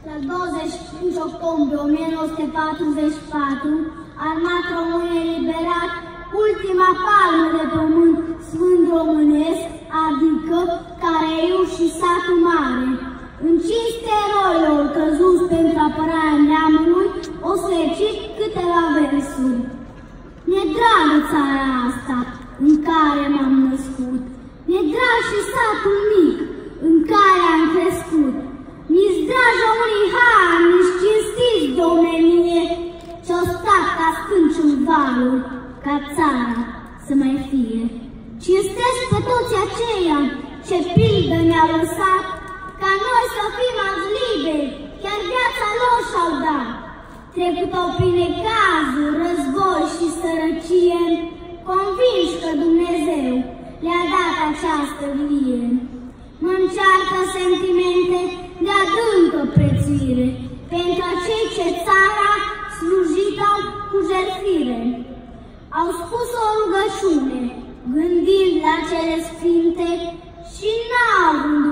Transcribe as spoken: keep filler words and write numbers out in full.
La douăzeci și cinci octombrie o mie nouă sute patruzeci și patru, Armat Român eliberat ultima palmă de pământ sfânt românesc, adică Careiul și Satul Mare. În cinste eroilor căzuți pentru apărarea neamului, o să recit câteva versuri. Mi-e dragă țara asta, în care m-am născut, mi-e drag și satul mic, în care am crescut. Mi-s dragi românii harnici, cinstiți de omenie, ce-o stat ca stânci în valuri, ca țara să mai fie. Cinstesc pe toți aceia ce pildă ne-a lăsat, ca noi să fim azi liberi, chiar viața lor și-au dat. Trecutau prin necazuri, război și sărăcie, convinși că Dumnezeu le-a dat această vie. Mă încearcă sentimente de adâncă prețuire pentru acei ce țara slujitau cu jertfire. Au spus o rugăciune, gândind la cele sfinte și n-au gândit